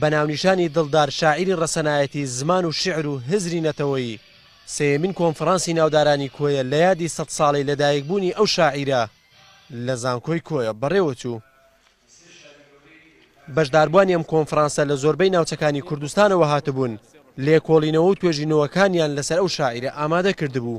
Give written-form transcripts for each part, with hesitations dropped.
بەناونیشانی دڵدار شاعیری ڕەسەنایەتی زمان و شیعر و هزری نەتەوەیی سێمین کۆنفرانسی ناودارانی کۆیە لە یادی 100 ساڵی لەدایکبوونی ئەو شاعیرە لە زانکۆی کۆیە بەڕێوەچوو. بەشداربوانی ئەم کۆنفرانسە لە زۆربەی ناوچەکانی کوردستانەوە هاتبوون، لێکۆڵینەوە و توێژینەوەکانیان لەسەر ئەو شاعیرە ئامادە کردبوو.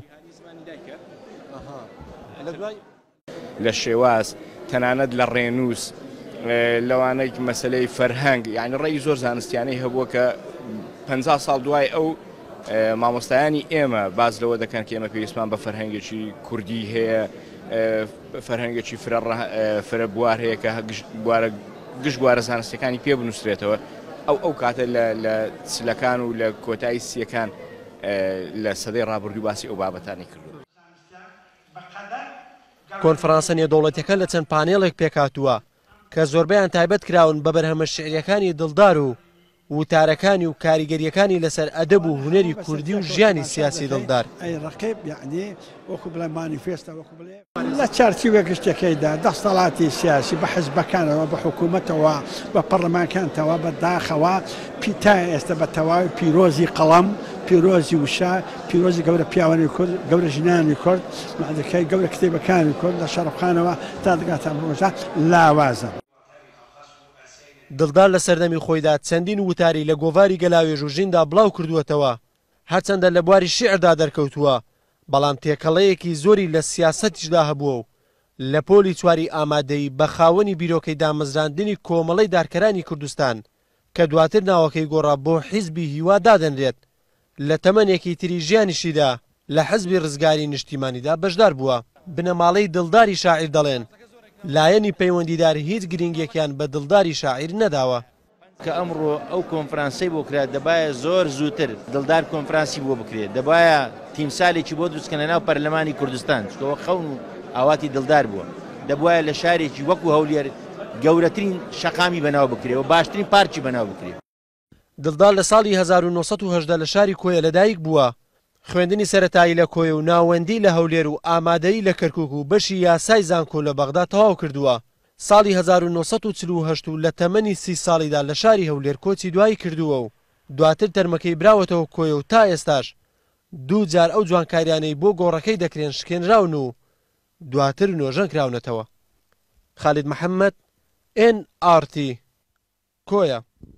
لە شێواز تەنانەت لە ڕێنووس لەوانەی مەسلەی فەرهەنگ یعنی ڕێی زۆر زانستیانەی هەبووە کە 50 ساڵ دوای ئەو مامۆستایانی ئێمە باز لەوە دەکەن کە ئێمە پێویستمان بە فەرهەنگێکی کوردی هەیە، فەرهەنگێکی فرە بوار هەیە کە گشت بوارە زانستیەکانی پێ بنووسرێتەوە. ئەو کاتە لە چلەکان و لە کۆتایی سیەکان لە سەدەی ڕابردوو باسی ئەو بابەتانی کردو. کۆنفرانسە نێودەوڵەتیەکە لە چەند پانێڵێک پێکاتووە کە زۆربەیان تایبەت کراون بە بەرهەمە شعریەکانی دڵدار و وتارەکانی و کاریگەریەکانی لەسەر ئەدەب و هونەری کوردی و ژیانی سیاسی دڵدار. لە چارچوبێک شتێکەکەیدا دەسەڵاتی سیاسی بە حزبەکانەوە بە حکوومەتەوە بە پەرلەمانکانتەوە بە داخەوە پیتا ئێستا بە تەواوی پیرۆزی قەڵەم، پیرۆزی وشە، پیرۆزی گەورە پیاوانی کورد، گەورە ژنانی کورد، مادەکەی گەورە کتێبەکانی کورد لە شەڕەفخانەوە تا دەگاتە ئەمڕۆژە لاوازە. دڵدار لە سەردەمی خۆیدا چەندین وتاری لە گۆڤاری گەلاوێژ و ژیندا بڵاو کردووەتەوە، هەرچەندە لە بواری شیعردا دەرکەوتووە، بەڵام تێکەڵەیەکی زۆری لە سیاسەتیشدا هەبووە و لە پۆلی چواری ئامادەی بە خاوەنی بیرۆکەی دامەزراندنی کۆمەڵەی دارکەرانی کوردستان کە دواتر ناوەکەی گۆڕا بۆ حیزبی هیوا دادەنرێت، لە تەمەنێکی تری ژیانیشیدا لە حزبی ڕزگاری نیشتیمانیدا بەشدار بووە. بنەماڵەی دڵداری شاعیر دەڵێن لایەنی پەیوەندیدار هیچ گرنگێکیان بە دڵداری شاعیر نەداوە. کە ئەمڕۆ ئەو کۆنفرانسەی بۆ کرا دەبایە زۆر زووتر دڵدار کۆنفرانسی بۆ بکرێت، دەبایە تیمسالێکی بۆ دروستکەنە ناو پەرلەمانی کوردستان، چکەوە خەون و ئاواتی دڵدار بووە، دەبایە لە شارێکی وەکو هەولێر گەورەترین شەقامی بەناو بکرێت و باشترین پارکی بەناو بکرێت. دڵدار لە ساڵی 1970 لە شاری کۆیە لەدایک بووە، خوێندنی سەرەتایی لە کۆیە و ناوەندی لە هەولێر و ئامادەی لە کەرکووک و بەشی یاسای زانکۆ لە بەغدا تەواو کردووە. ساڵی 1948 لە تەمەنی 30 ساڵیدا لە شاری هەولێر کۆچی دوایی کردووە و دواتر تەرمەکەی براوەتەوە کۆیە و تا ئێستاش دوو جار ئەو جوانکاریانەی بۆ گۆڕەکەی دەکرێن شکێنراون و دواتر نۆژەن کراونەتەوە. خالید محەممەد، NRT کۆیە.